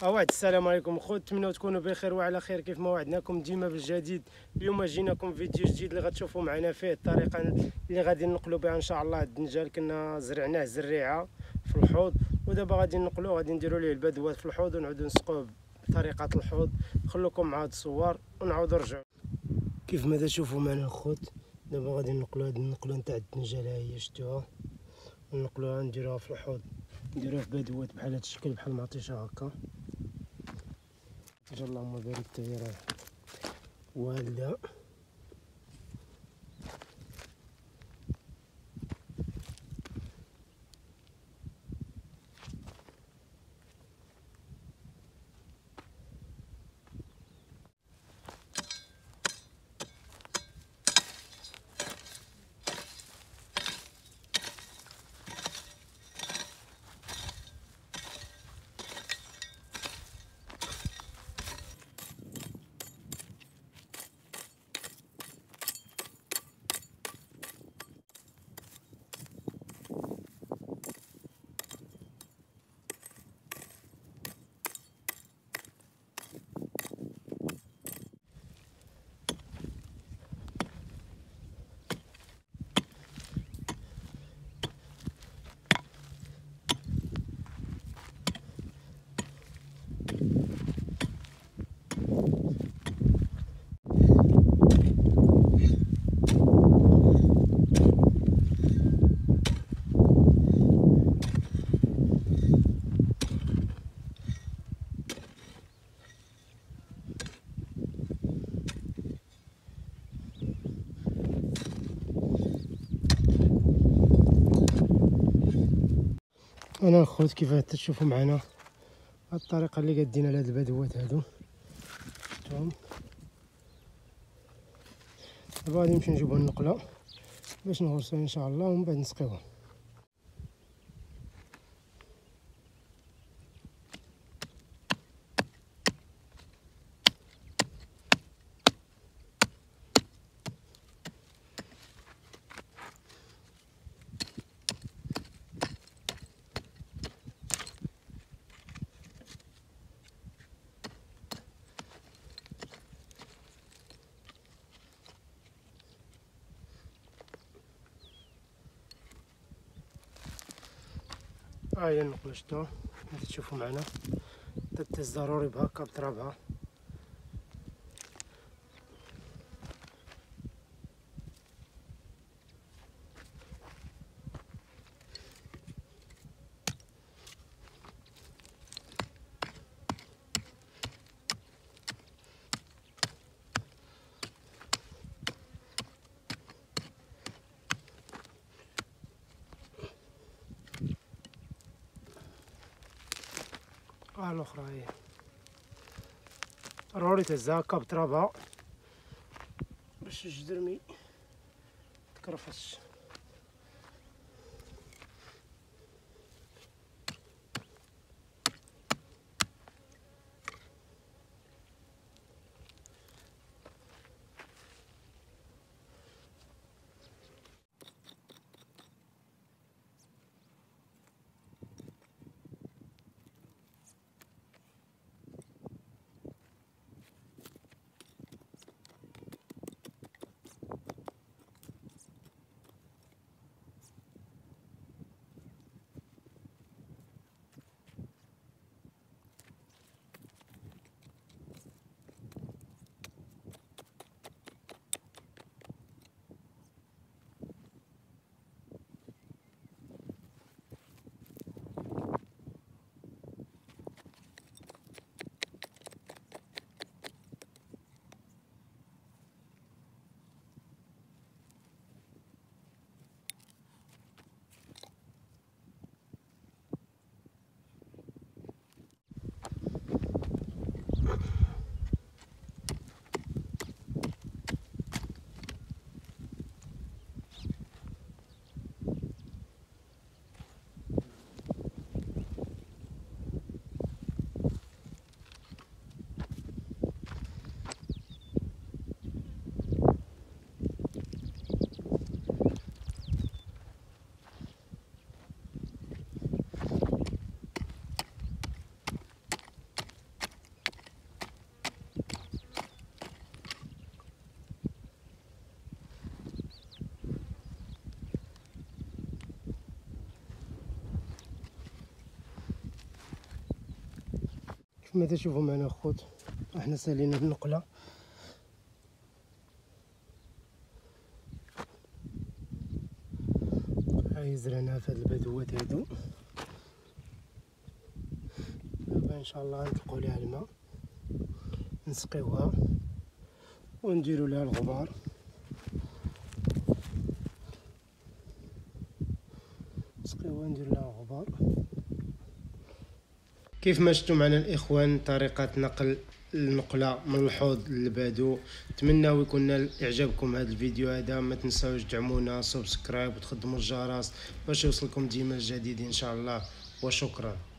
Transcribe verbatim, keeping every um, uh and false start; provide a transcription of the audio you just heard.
أوعد السلام عليكم خوت، نتمنوا تكونوا بخير وعلى خير كيف ما وعدناكم ديما بالجديد. اليوم جيناكم فيديو جديد اللي غتشوفوا معنا فيه الطريقه اللي غادي نقلوا بها ان شاء الله هاد الدنجال. كنا زرعناه زريعه في الحوض، ودابا غادي نقلوه، غادي نديروا ليه البدوات في الحوض ونعاودوا نسقوه بطريقه الحوض. خلوكم مع هاد الصور ونعاودوا نرجعوا. كيف ما تشوفوا معنا الخوت، دابا غادي نقلوا هاد النقله نتاع الدنجال، ها هي شفتوها، ونقلوها نديروها في الحوض، نديروها في بدوات بحال هاد الشكل، بحال مطيشه هكا. اللهم بارك تاهي راه والده. انا الخوت كيف تشوفوا معنا هاد الطريقه اللي قادين على هاد البدوات هادو، شفتوهم. دابا غادي نمشيو نجيبو النقله باش نغرسوها ان شاء الله، ومن بعد نسقيوها. ها هي النقله، شفتوها كيف تشوفوا معنا. تتز ضروري بهاكا بترابها. ها الاخرى هي ضروري تهزها هاكا بترابها باش الجدر مي تكرفسش. كما تشوفوا معنا الخوت احنا سالينا النقله. هاي زرعناها في هاد البدوات هادو، دابا ان شاء الله نطلقوا ليها الماء نسقيوها ونديروا لها الغبار. نسقيوها نديروا لها الغبار. كيف ما شفتوا معنا الاخوان طريقه نقل النقله من الحوض للبادو. نتمنى يكون نال اعجابكم هذا الفيديو هذا. ما تنساوش تدعمونا سبسكرايب وتخدموا الجرس باش يوصلكم ديما الجديد ان شاء الله، وشكرا.